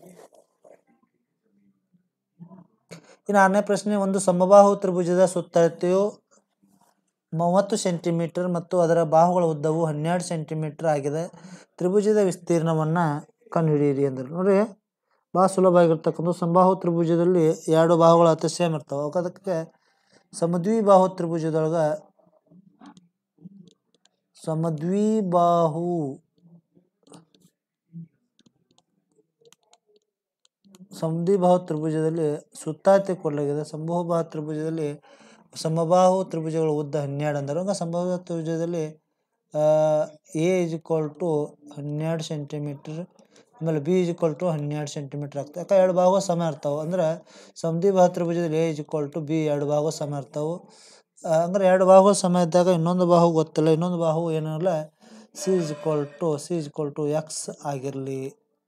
ಇನ್ನು 6ನೇ ಪ್ರಶ್ನೆ, ಒಂದು ಸಮಬಾಹು ತ್ರಿಭುಜದ ಸುತ್ತಳತೆಯು 30 ಸೆಂಟಿಮೀಟರ್ ಮತ್ತು ಅದರ ಬಾಹುಗಳ ಉದ್ದವು 12 ಸೆಂಟಿಮೀಟರ್ ಆಗಿದೆ. ತ್ರಿಭುಜದ ವಿಸ್ತೀರ್ಣವನ್ನು ಕಂಡುಹಿಡಿಯಿರಿ ಅಂದರು. ನೋಡ್ರಿ, ಭಾಳ ಸುಲಭ ಆಗಿರ್ತಕ್ಕಂಥ ಸಮಬಾಹು ತ್ರಿಭುಜದಲ್ಲಿ 2 ಬಾಹುಗಳು ಅತಿ ಸೇಮ್ ಇರ್ತಾವೆ. ಅದಕ್ಕೆ ಸಮದ್ವಿಬಾಹು ತ್ರಿಭುಜದೊಳಗೆ ಸಮದ್ವಿಬಾಹು ತ್ರಿಭುಜದಲ್ಲಿ ಸುತ್ತಳತೆ ಕೊಡಲಾಗಿದೆ. ಸಮಬಾಹು ತ್ರಿಭುಜದಲ್ಲಿ ಸಮಬಾಹು ತ್ರಿಭುಜಗಳ ಉದ್ದ 12 ಅಂದರು. ಹಂಗೆ ಸಮಬಾಹು ತ್ರಿಭುಜದಲ್ಲಿ ಎ = 12 ಸೆಂಟಿಮೀಟರ್, ಆಮೇಲೆ ಬಿ = 12 ಸೆಂಟಿಮೀಟರ್ ಆಗ್ತದೆ. ಯಾಕೆ 2 ಬಾಹುಗಳು ಸಮ ಇರ್ತಾವೆ. ಅಂದ್ರೆ ಸಮದ್ವಿಬಾಹು ತ್ರಿಭುಜದಲ್ಲಿ ಎ = ಬಿ 2 ಬಾಹುಗಳು ಸಮ ಇರ್ತಾವೆ. ಅಂದ್ರೆ 2 ಬಾಹುಗಳು ಸಮ ಇದ್ದಾಗ ಇನ್ನೊಂದು ಬಾಹು ಗೊತ್ತಿಲ್ಲ, ಇನ್ನೊಂದು ಬಾಹು ಏನಿಲ್ಲ, ಸಿ = ಎಕ್ಸ್ ಆಗಿರಲಿ,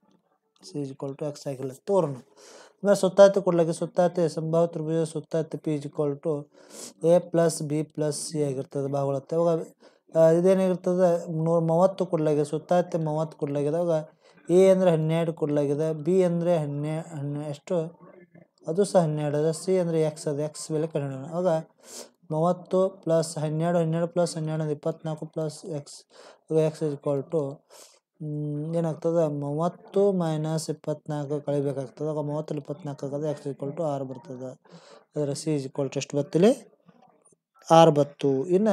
ತೋರೋಣ. ಆಮೇಲೆ ಸುತ್ತಳತೆ ಕೊಡಲಾಗಿ, ಸುತ್ತಳತೆ ಸಮಬಾಹು ತ್ರಿಭುಜದ ಸುತ್ತಳತೆ P = a + b + c ಆಗಿರ್ತದೆ ಬಾಹುಗಳತ್ತೆ. ಅವಾಗ ಇದೇನಾಗಿರ್ತದೆ, 130 ಕೊಡಲಾಗಿದೆ, ಸುತ್ತಳತೆ 30 ಕೊಡಲಾಗಿದೆ. ಅವಾಗ ಎ ಅಂದರೆ 12 ಕೊಡಲಾಗಿದೆ, ಬಿ ಅಂದರೆ 12 ಎಷ್ಟು, ಅದು ಸಹ 12 ಅದ, ಸಿ ಅಂದರೆ ಎಕ್ಸ್ ಅದ, ಎಕ್ಸ್ ಬೆಲೆ ಕಂಡುಹಿಡಿಯೋಣ. ಆವಾಗ 30 + 12 12 + 12 24 + ಎಕ್ಸ್. ಎಕ್ಸ್ ಏನಾಗ್ತದೆ, 30 - 24 ಕಳಿಬೇಕಾಗ್ತದೆ. ಆಗ 30 - 24 ಆಗೋದು, ಎಕ್ಸ್ = 6 ಬರ್ತದೆ. ಅದರ ಸಿ = ಎಷ್ಟು ಬತ್ತಿಲ್ಲಿ, 6 ಬತ್ತು. ಇನ್ನು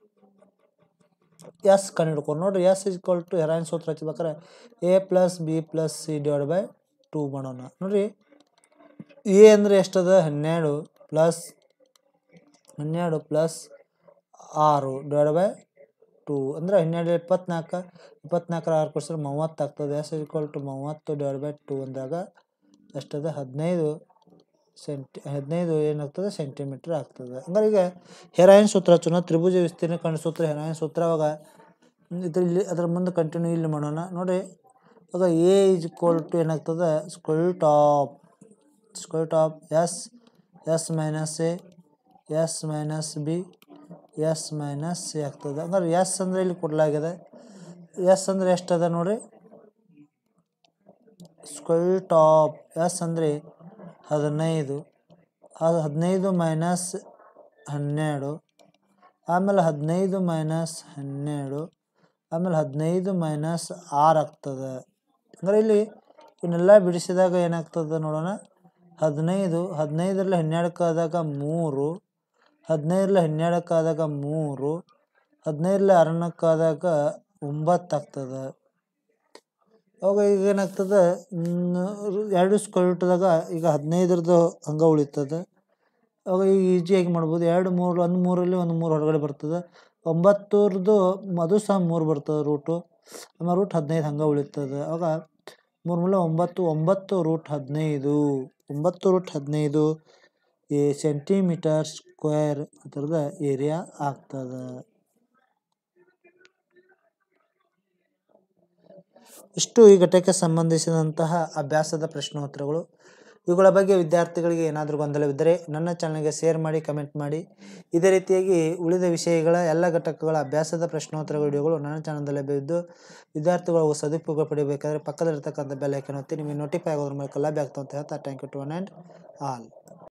ಎಸ್ ಕಂಡು ಹಿಡ್ಕೊಂಡು ನೋಡ್ರಿ, ಎಸ್ = ಹೆರಾಯಿನ್ ಸೂತ್ರ ಹಚ್ಬೇಕಾರೆ a + b + c / 2 ಮಾಡೋಣ. ನೋಡ್ರಿ, ಎ ಅಂದರೆ ಎಷ್ಟದ, 12 + 6 / 2 ಅಂದರೆ 12 24, 24 6 ಕೊಡಿಸಿದ್ರೆ 30 ಆಗ್ತದೆ. ಎಸ್ = 30 / 2 ಅಂದಾಗ ಎಷ್ಟದ, 15 ಏನಾಗ್ತದೆ, ಸೆಂಟಿಮೀಟರ್ ಆಗ್ತದೆ. ಹಂಗಾರೆ ಈಗ ಹೆರಾಯಿನ್ ಸೂತ್ರ ಹಚ್ಚೋಣ. ತ್ರಿಭುಜ ವಿಸ್ತೀರ್ಣ ಕಂಡು ಸೂತ್ರ ಹೆರಾಯಿನ್ ಸೂತ್ರ. ಅವಾಗ ಇದರಲ್ಲಿ ಅದರ ಮುಂದೆ ಕಂಟಿನ್ಯೂ ಇಲ್ಲಿ ಮಾಡೋಣ. ನೋಡಿ, ಆಗ ಎ = ಏನಾಗ್ತದೆ, √ S s - a s - b s - c ಆಗ್ತದೆ. ಹಂಗಾರೆ ಎಸ್ ಅಂದರೆ ಇಲ್ಲಿ ಕೊಡಲಾಗಿದೆ, ಎಸ್ ಅಂದರೆ ಎಷ್ಟದ ನೋಡ್ರಿ, ಸ್ಕ್ವೇರ್ ರೂಟ್ ಆಫ್ ಎಸ್ ಅಂದರೆ 15, ಅದು 15 ಮೈನಸ್ 12, ಆಮೇಲೆ 15 ಮೈನಸ್ 12, ಆಮೇಲೆ 15 ಮೈನಸ್ 6 ಆಗ್ತದೆ. ಅಂದರೆ ಇಲ್ಲಿ ಇವನ್ನೆಲ್ಲ ಬಿಡಿಸಿದಾಗ ಏನಾಗ್ತದೆ ನೋಡೋಣ. 15 15ರಲ್ಲಿ 12 ಆದಾಗ 3, 15ರಲ್ಲಿ 12 ಆದಾಗ 3, 15ರಲ್ಲಿ 6 ಆದಾಗ 9 ಆಗ್ತದೆ. ಅವಾಗ ಈಗ ಏನಾಗ್ತದೆ, 2 ಸ್ಕ್ವೇರ್ ರೂಟ್ದಾಗ ಈಗ 15ರದ್ದು ಹಂಗೆ ಉಳಿತದೆ. ಅವಾಗ ಈಗ ಈಜಿಯಾಗಿ ಮಾಡ್ಬೋದು. 2 3 1 3ರಲ್ಲಿ 1 3 ಹೊರಗಡೆ ಬರ್ತದೆ. 9ರದ್ದು ಅದು ಸಹ 3 ಬರ್ತದೆ ರೂಟು. ಆಮೇಲೆ ರೂಟ್ 15 ಹಂಗೆ ಉಳಿತದೆ. ಅವಾಗ 3 ಮೂಲೆ 9 9 ರೂಟ್ 15 9 ರೂಟ್ 15 ಸೆಂಟಿಮೀಟರ್ ಸ್ಕ್ವೇರ್ ಅದರದ ಏರಿಯಾ ಆಗ್ತದೆ. ಇಷ್ಟು ಈ ಘಟಕಕ್ಕೆ ಸಂಬಂಧಿಸಿದಂತಹ ಅಭ್ಯಾಸದ ಪ್ರಶ್ನೋತ್ತರಗಳು. ಇವುಗಳ ಬಗ್ಗೆ ವಿದ್ಯಾರ್ಥಿಗಳಿಗೆ ಏನಾದರೂ ಗೊಂದಲವಿದ್ದರೆ ನನ್ನ ಚಾನಲ್ಗೆ ಶೇರ್ ಮಾಡಿ, ಕಮೆಂಟ್ ಮಾಡಿ. ಇದೇ ರೀತಿಯಾಗಿ ಉಳಿದ ವಿಷಯಗಳ ಎಲ್ಲ ಘಟಕಗಳ ಅಭ್ಯಾಸದ ಪ್ರಶ್ನೋತ್ತರ ವಿಡಿಯೋಗಳು ನನ್ನ ಚಾನಲ್ದಲ್ಲಿ ಲಭ್ಯವಿದ್ದು, ವಿದ್ಯಾರ್ಥಿಗಳು ಸದುಪಯೋಗ ಪಡೆಯಬೇಕಾದರೆ ಪಕ್ಕದಲ್ಲಿರ್ತಕ್ಕಂಥ ಬೆಲ್ ಐಕಾನ್ ಒತ್ತಿ ನಿಮಗೆ ನೋಟಿಫೈ ಆಗೋದ್ರ ಮೂಲಕ ಲಭ್ಯ ಆಗ್ತದೆ ಅಂತ ಹೇಳ್ತಾ thank you to one and all.